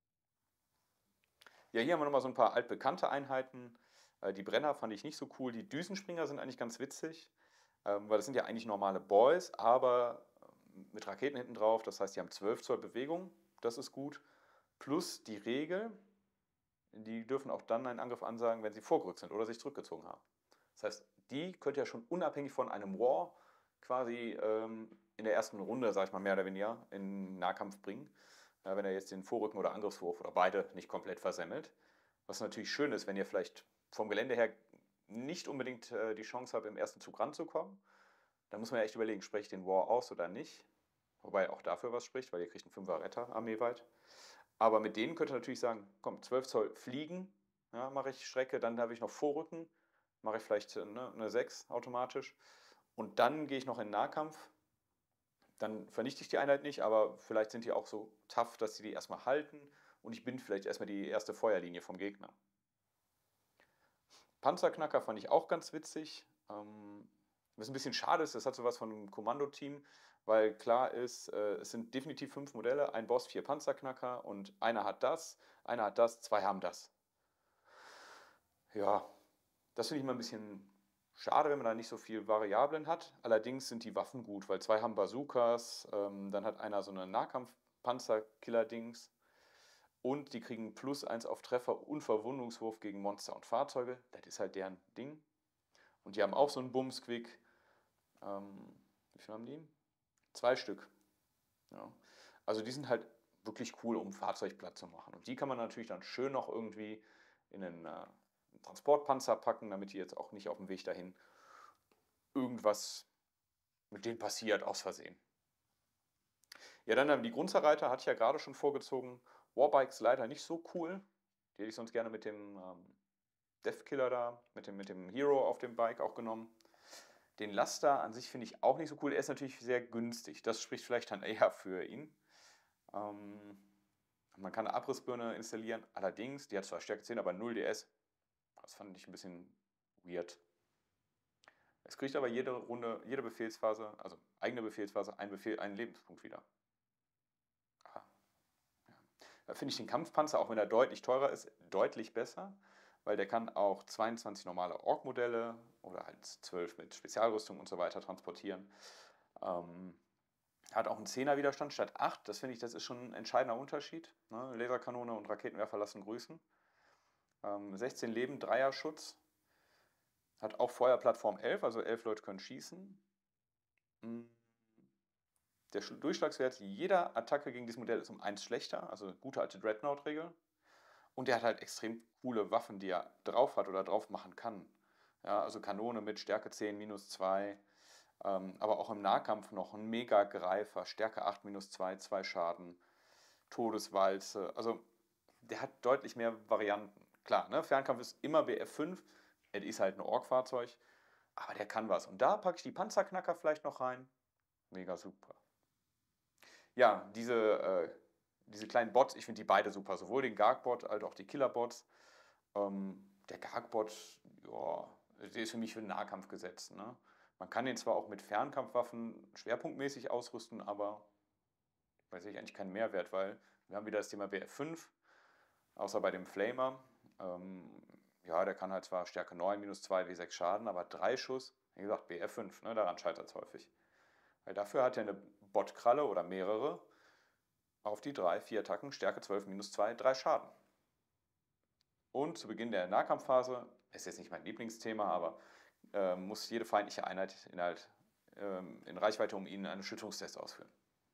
Ja, hier haben wir nochmal so ein paar altbekannte Einheiten. Äh, Die Brenner fand ich nicht so cool. Die Düsenspringer sind eigentlich ganz witzig, ähm, weil das sind ja eigentlich normale Boys, aber ähm, mit Raketen hinten drauf. Das heißt, die haben zwölf Zoll Bewegung. Das ist gut. Plus die Regel, die dürfen auch dann einen Angriff ansagen, wenn sie vorgerückt sind oder sich zurückgezogen haben. Das heißt, die könnt ihr schon unabhängig von einem War quasi ähm, in der ersten Runde, sag ich mal, mehr oder weniger in Nahkampf bringen. Ja, wenn er jetzt den Vorrücken oder Angriffswurf oder beide nicht komplett versemmelt. Was natürlich schön ist, wenn ihr vielleicht vom Gelände her nicht unbedingt äh, die Chance habt, im ersten Zug ranzukommen. Da muss man ja echt überlegen, spreche ich den War aus oder nicht. Wobei auch dafür was spricht, weil ihr kriegt einen Fünfer Retter armeeweit. Aber mit denen könnt ihr natürlich sagen, komm, zwölf Zoll fliegen, ja, mache ich Strecke, dann habe ich noch Vorrücken, mache ich vielleicht ne, eine sechs automatisch. Und dann gehe ich noch in Nahkampf. Dann vernichte ich die Einheit nicht, aber vielleicht sind die auch so tough, dass sie die erstmal halten und ich bin vielleicht erstmal die erste Feuerlinie vom Gegner. Panzerknacker fand ich auch ganz witzig. Ähm, was ein bisschen schade ist, das hat sowas von einem Kommandoteam, weil klar ist, äh, es sind definitiv fünf Modelle, ein Boss, vier Panzerknacker und einer hat das, einer hat das, zwei haben das. Ja, das finde ich immer ein bisschen schade, wenn man da nicht so viel Variablen hat. Allerdings sind die Waffen gut, weil zwei haben Bazookas, ähm, dann hat einer so eine Nahkampf-Panzerkiller-Dings. Und die kriegen plus eins auf Treffer und Verwundungswurf gegen Monster und Fahrzeuge. Das ist halt deren Ding. Und die haben auch so einen Bumsquick. Ähm, wie viel haben die? Zwei Stück. Ja. Also die sind halt wirklich cool, um Fahrzeug platt zu machen. Und die kann man natürlich dann schön noch irgendwie in einen, äh, einen Transportpanzer packen, damit die jetzt auch nicht auf dem Weg dahin irgendwas mit denen passiert, aus Versehen. Ja, dann haben die Grundzerreiter, hatte ich ja gerade schon vorgezogen. Warbikes leider nicht so cool. Die hätte ich sonst gerne mit dem ähm, Deathkiller da, mit dem, mit dem Hero auf dem Bike auch genommen. Den Laster an sich finde ich auch nicht so cool. Er ist natürlich sehr günstig. Das spricht vielleicht dann eher für ihn. Ähm, man kann eine Abrissbirne installieren. Allerdings, die hat zwar Stärke zehn, aber null D S. Das fand ich ein bisschen weird. Es kriegt aber jede Runde, jede Befehlsphase, also eigene Befehlsphase, einen, Befehl, einen Lebenspunkt wieder. Ah, ja. Da finde ich den Kampfpanzer, auch wenn er deutlich teurer ist, deutlich besser, weil der kann auch zweiundzwanzig normale Ork-Modelle oder halt zwölf mit Spezialrüstung und so weiter transportieren. Ähm, hat auch einen zehner Widerstand statt acht. Das finde ich, das ist schon ein entscheidender Unterschied. Ne? Laserkanone und Raketenwerfer lassen grüßen. Ähm, sechzehn Leben, Dreier-Schutz. Hat auch Feuerplattform elf, also elf Leute können schießen. Der Durchschlagswert jeder Attacke gegen dieses Modell ist um eins schlechter, also gute alte Dreadnought-Regel. Und der hat halt extrem coole Waffen, die er drauf hat oder drauf machen kann. Ja, also Kanone mit Stärke zehn, minus zwei, ähm, aber auch im Nahkampf noch ein Mega-Greifer, Stärke acht, minus zwei, zwei Schaden, Todeswalze. Also der hat deutlich mehr Varianten. Klar, ne? Fernkampf ist immer B F fünf, er ist halt ein Ork-Fahrzeug, aber der kann was. Und da packe ich die Panzerknacker vielleicht noch rein. Mega super. Ja, diese, äh, diese kleinen Bots, ich finde die beide super. Sowohl den Garg-Bot als auch die Killer-Bots. Ähm, der Garg-Bot, ja, der ist für mich für den Nahkampf gesetzt. Ne? Man kann den zwar auch mit Fernkampfwaffen schwerpunktmäßig ausrüsten, aber weiß ich eigentlich keinen Mehrwert, weil wir haben wieder das Thema B F fünf, außer bei dem Flamer. Ähm, ja, der kann halt zwar Stärke neun, minus zwei, W sechs Schaden, aber drei Schuss, wie gesagt, B F fünf, ne, daran scheitert es häufig. Weil dafür hat er eine Botkralle oder mehrere auf die drei, vier Attacken, Stärke zwölf, minus zwei, drei Schaden. Und zu Beginn der Nahkampfphase, ist jetzt nicht mein Lieblingsthema, aber äh, muss jede feindliche Einheit in, halt, ähm, in Reichweite um ihn einen Schütterungstest ausführen.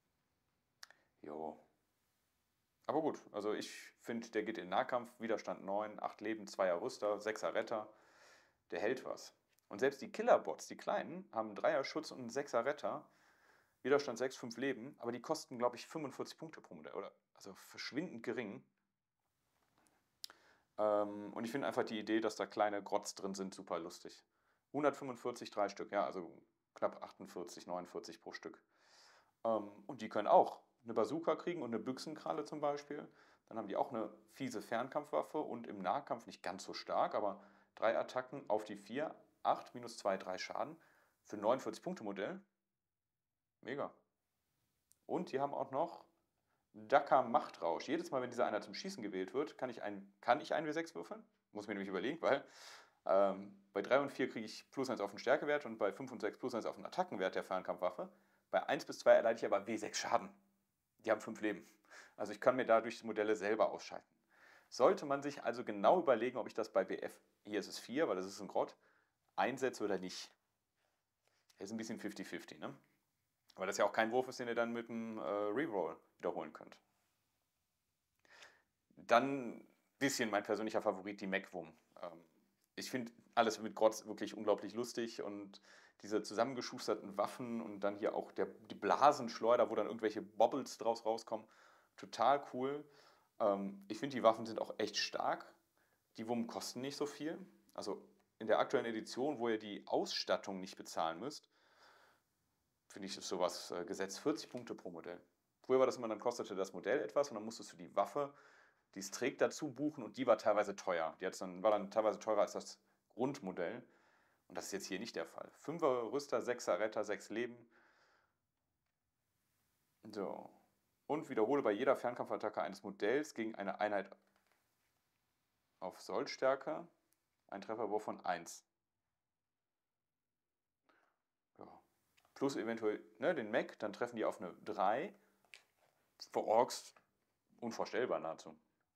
Jo. Aber gut, also ich finde, der geht in Nahkampf, Widerstand neun, acht Leben, zweier Rüster, sechser Retter, der hält was. Und selbst die Killerbots, die kleinen, haben einen dreier Schutz und einen sechser Retter, Widerstand sechs, fünf Leben, aber die kosten, glaube ich, fünfundvierzig Punkte pro Modell, oder also verschwindend gering. Ähm, und ich finde einfach die Idee, dass da kleine Grotz drin sind, super lustig. hundertfünfundvierzig, drei Stück, ja, also knapp achtundvierzig, neunundvierzig pro Stück. Ähm, und die können auch eine Bazooka kriegen und eine Büchsenkralle zum Beispiel. Dann haben die auch eine fiese Fernkampfwaffe und im Nahkampf nicht ganz so stark, aber drei Attacken auf die vier, acht, minus zwei, drei Schaden für ein neunundvierzig Punkte Modell. Mega. Und die haben auch noch Dakar Machtrausch. Jedes Mal, wenn dieser einer zum Schießen gewählt wird, kann ich ein, kann ich ein W sechs würfeln. Muss mir nämlich überlegen, weil ähm, bei drei und vier kriege ich plus eins auf den Stärkewert und bei fünf und sechs plus eins auf den Attackenwert der Fernkampfwaffe. Bei eins bis zwei erleide ich aber W sechs Schaden. Die haben fünf Leben. Also ich kann mir dadurch die Modelle selber ausschalten. Sollte man sich also genau überlegen, ob ich das bei B F, hier ist es vier, weil das ist ein Grott, einsetze oder nicht. Das ist ein bisschen fifty fifty, ne? Weil das ja auch kein Wurf ist, den ihr dann mit einem äh, Reroll wiederholen könnt. Dann ein bisschen mein persönlicher Favorit, die Mechwum. Ähm, ich finde alles mit Grotz wirklich unglaublich lustig und diese zusammengeschusterten Waffen und dann hier auch der, die Blasenschleuder, wo dann irgendwelche Bobbles draus rauskommen, total cool. Ähm, ich finde, die Waffen sind auch echt stark. Die Wummen kosten nicht so viel. Also in der aktuellen Edition, wo ihr die Ausstattung nicht bezahlen müsst, finde ich, ist sowas äh, gesetzt vierzig Punkte pro Modell. Früher war das immer, dann kostete das Modell etwas und dann musstest du die Waffe, die es trägt, dazu buchen und die war teilweise teuer. Die hat's dann, war dann teilweise teurer als das Grundmodell. Und das ist jetzt hier nicht der Fall. Fünfer Rüster, Sechser Retter, sechs Leben. So. Und wiederhole bei jeder Fernkampfattacke eines Modells gegen eine Einheit auf Sollstärke ein Trefferwurf von eins. Ja. Plus eventuell ne, den Mech, dann treffen die auf eine drei. Für Orks unvorstellbar nahezu.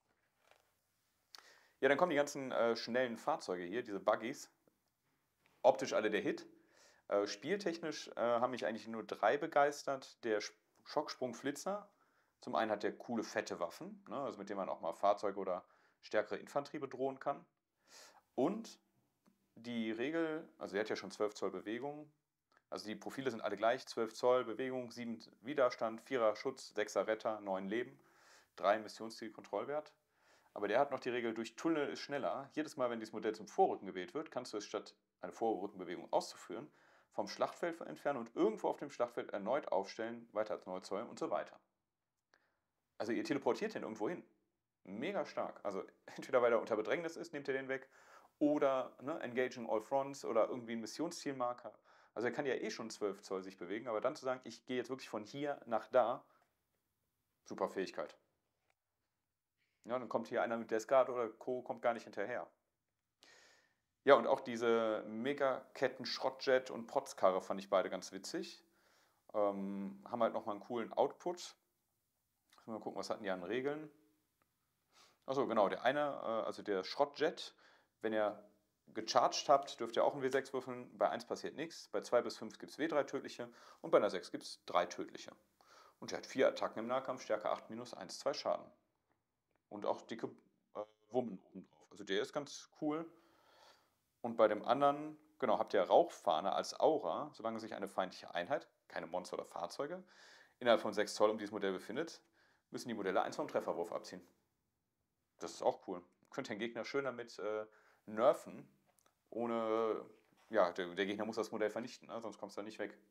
Ja, dann kommen die ganzen äh, schnellen Fahrzeuge hier, diese Buggies. Optisch alle der Hit. Äh, spieltechnisch äh, haben mich eigentlich nur drei begeistert. Der Sch- Schocksprung-Flitzer. Zum einen hat der coole, fette Waffen, ne, also mit denen man auch mal Fahrzeuge oder stärkere Infanterie bedrohen kann. Und die Regel, also der hat ja schon zwölf Zoll Bewegung. Also die Profile sind alle gleich. zwölf Zoll Bewegung, sieben Widerstand, vierer Schutz, sechser Retter, neun Leben, drei Missionsziel-Kontrollwert. Aber der hat noch die Regel, durch Tunnel ist schneller. Jedes Mal, wenn dieses Modell zum Vorrücken gewählt wird, kannst du es statt eine Vorrückenbewegung auszuführen, vom Schlachtfeld entfernen und irgendwo auf dem Schlachtfeld erneut aufstellen, weiter als neun Zoll und so weiter. Also ihr teleportiert den irgendwo hin. Mega stark. Also entweder weil er unter Bedrängnis ist, nehmt ihr den weg, oder ne, Engaging All Fronts oder irgendwie ein Missionszielmarker. Also er kann ja eh schon zwölf Zoll sich bewegen, aber dann zu sagen, ich gehe jetzt wirklich von hier nach da, super Fähigkeit. Ja, dann kommt hier einer mit Death Guard oder Co. kommt gar nicht hinterher. Ja, und auch diese Megaketten-Schrottjet und Protzkarre fand ich beide ganz witzig. Ähm, haben halt nochmal einen coolen Output. Mal gucken, was hatten die an Regeln. Achso, genau, der eine, äh, also der Schrottjet, wenn ihr gecharged habt, dürft ihr auch ein W sechs würfeln. Bei eins passiert nichts, bei zwei bis fünf gibt es W drei tödliche und bei einer sechs gibt es drei tödliche. Und der hat vier Attacken im Nahkampf, Stärke acht minus eins, zwei Schaden. Und auch dicke äh, Wummen oben drauf. Also der ist ganz cool. Und bei dem anderen, genau, habt ihr Rauchfahne als Aura, solange sich eine feindliche Einheit, keine Monster oder Fahrzeuge, innerhalb von sechs Zoll um dieses Modell befindet, müssen die Modelle eins vom Trefferwurf abziehen. Das ist auch cool. Könnt den Gegner schön damit äh, nerven, ohne, ja, der, der Gegner muss das Modell vernichten, ne? Sonst kommst du da nicht weg.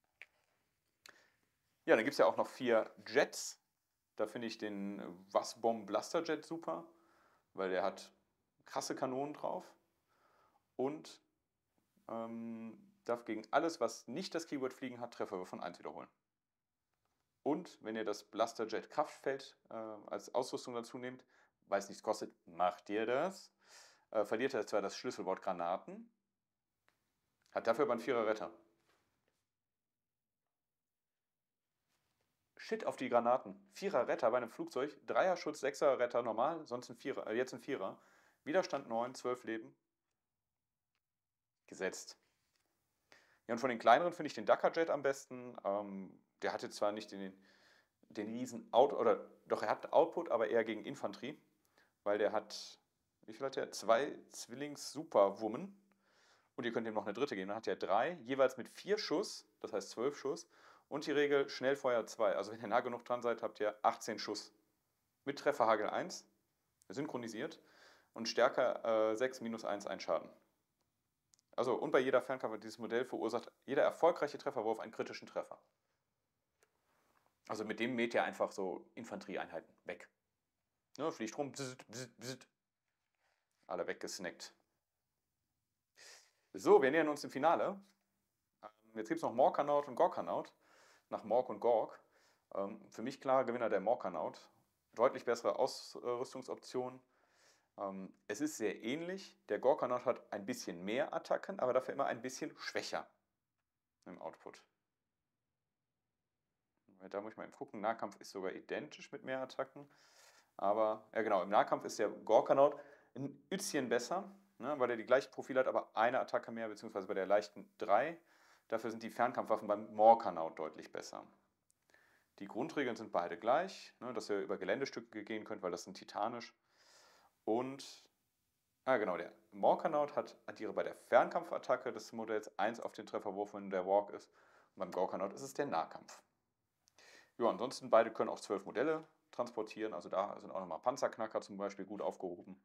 Ja, dann gibt es ja auch noch vier Jets. Da finde ich den Wasbomb Blaster Jet super, weil der hat krasse Kanonen drauf und ähm, darf gegen alles, was nicht das Keyword Fliegen hat, Trefferwürfe von eins wiederholen. Und wenn ihr das Blaster Jet Kraftfeld äh, als Ausrüstung dazu nehmt, weil es nichts kostet, macht ihr das. Äh, verliert er zwar das Schlüsselwort Granaten, hat dafür aber einen Vierer Retter. Shit auf die Granaten. Vierer Retter bei einem Flugzeug, Dreier Schutz, Sechser Retter normal, sonst ein Vierer, äh, jetzt ein Vierer. Widerstand neun, zwölf Leben. Gesetzt. Ja, und von den kleineren finde ich den Dakar Jet am besten. Ähm, der hatte zwar nicht den, den riesen Out, oder doch er hat Output, aber eher gegen Infanterie, weil der hat, wie viel hat der? Zwei Zwillings-Superwummen. Und ihr könnt ihm noch eine dritte geben. Dann hat er drei, jeweils mit vier Schuss, das heißt zwölf Schuss. Und die Regel Schnellfeuer zwei. Also wenn ihr nah genug dran seid, habt ihr achtzehn Schuss. Mit Trefferhagel eins, synchronisiert. Und Stärke äh, sechs, minus eins, ein Schaden. Also und bei jeder Fernkampf dieses Modell verursacht jeder erfolgreiche Trefferwurf einen kritischen Treffer. Also mit dem mäht ihr einfach so Infanterieeinheiten weg. Ne, fliegt rum, bzzt, bzzt, bzzt. Alle weggesnackt. So, wir nähern uns dem Finale. Jetzt gibt es noch Morkanaut und Gorkanaut. Nach Mork und Gork. Ähm, für mich klarer Gewinner der Morkanaut. Deutlich bessere Ausrüstungsoptionen. Ähm, es ist sehr ähnlich. Der Gorkanaut hat ein bisschen mehr Attacken, aber dafür immer ein bisschen schwächer im Output. Da muss ich mal eben gucken. Nahkampf ist sogar identisch mit mehr Attacken. Aber, ja genau, im Nahkampf ist der Gorkanaut ein bisschen besser, ne, weil er die gleiche Profil hat, aber eine Attacke mehr, beziehungsweise bei der leichten drei. Dafür sind die Fernkampfwaffen beim Morkanaut deutlich besser. Die Grundregeln sind beide gleich, ne, dass ihr über Geländestücke gehen könnt, weil das sind titanisch. Und, ah genau, der Morkanaut hat addiere bei der Fernkampfattacke des Modells eins auf den Trefferwurf, wenn der Walk ist. Und beim Gorkanaut ist es der Nahkampf. Ja, ansonsten beide können auch zwölf Modelle transportieren, also da sind auch nochmal Panzerknacker zum Beispiel gut aufgehoben.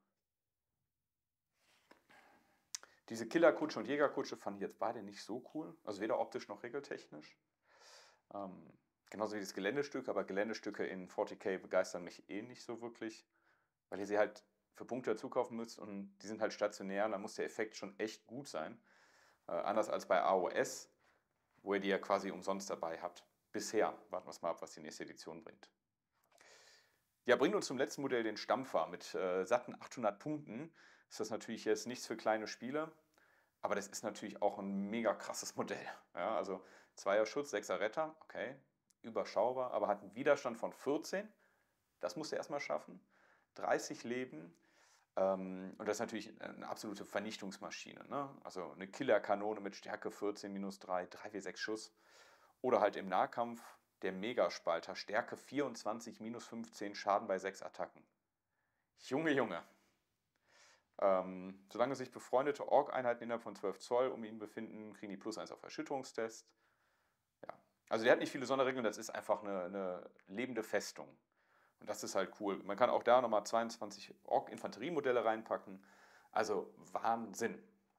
Diese Killerkutsche und Jägerkutsche fand ich jetzt beide nicht so cool, also weder optisch noch regeltechnisch. Ähm, genauso wie das Geländestück, aber Geländestücke in vierzig K begeistern mich eh nicht so wirklich, weil ihr sie halt für Punkte dazu kaufen müsst und die sind halt stationär, da muss der Effekt schon echt gut sein. Äh, anders als bei A O S, wo ihr die ja quasi umsonst dabei habt. Bisher. Warten wir es mal ab, was die nächste Edition bringt. Ja, bringt uns zum letzten Modell den Stampfer. Mit äh, satten achthundert Punkten ist das natürlich jetzt nichts für kleine Spiele, aber das ist natürlich auch ein mega krasses Modell. Ja, also Zweier Schutz, Sechser Retter, okay, überschaubar, aber hat einen Widerstand von vierzehn. Das musst du erstmal schaffen. dreißig Leben, Ähm, und das ist natürlich eine absolute Vernichtungsmaschine, ne? Also eine Killerkanone mit Stärke vierzehn minus drei, drei W sechs Schuss. Oder halt im Nahkampf der Megaspalter, Stärke vierundzwanzig, minus fünfzehn, Schaden bei sechs Attacken. Junge, Junge. Ähm, solange sich befreundete Ork-Einheiten innerhalb von zwölf Zoll um ihn befinden, kriegen die plus eins auf Erschütterungstest. Ja. Also der hat nicht viele Sonderregeln, das ist einfach eine, eine lebende Festung. Und das ist halt cool. Man kann auch da nochmal zweiundzwanzig Ork-Infanteriemodelle reinpacken. Also Wahnsinn.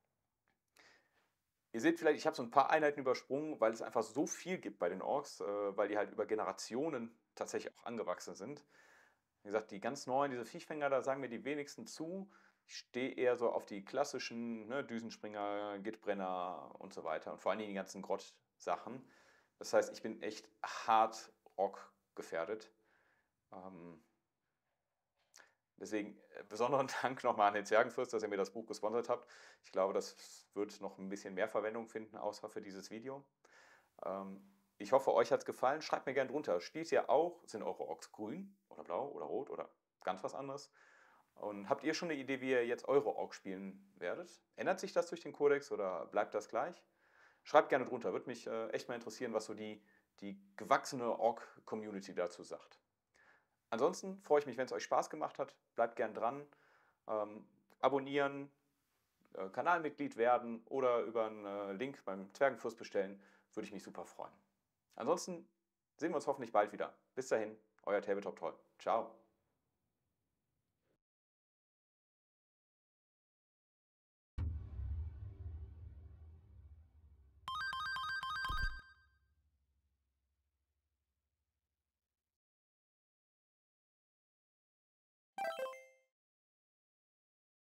Ihr seht vielleicht, ich habe so ein paar Einheiten übersprungen, weil es einfach so viel gibt bei den Orks, äh, weil die halt über Generationen tatsächlich auch angewachsen sind. Wie gesagt, die ganz neuen, diese Viechfänger, da sagen mir die wenigsten zu. Ich stehe eher so auf die klassischen, ne, Düsenspringer, Gittbrenner und so weiter. Und vor allen Dingen die ganzen Grott-Sachen. Das heißt, ich bin echt hart Ork gefährdet. Ähm, deswegen äh, besonderen Dank nochmal an den Zwergenfürst, dass ihr mir das Buch gesponsert habt. Ich glaube, das wird noch ein bisschen mehr Verwendung finden, außer für dieses Video. Ähm, ich hoffe, euch hat es gefallen. Schreibt mir gerne drunter. Spielt ihr auch? Sind eure Orks grün oder blau oder rot oder ganz was anderes? Und habt ihr schon eine Idee, wie ihr jetzt eure Orks spielen werdet? Ändert sich das durch den Kodex oder bleibt das gleich? Schreibt gerne drunter. Würde mich äh, echt mal interessieren, was so die, die gewachsene Ork-Community dazu sagt. Ansonsten freue ich mich, wenn es euch Spaß gemacht hat. Bleibt gern dran. Ähm, abonnieren, äh, Kanalmitglied werden oder über einen äh, Link beim Zwergenfürst bestellen. Würde ich mich super freuen. Ansonsten sehen wir uns hoffentlich bald wieder. Bis dahin, euer Tabletop Troll. Ciao.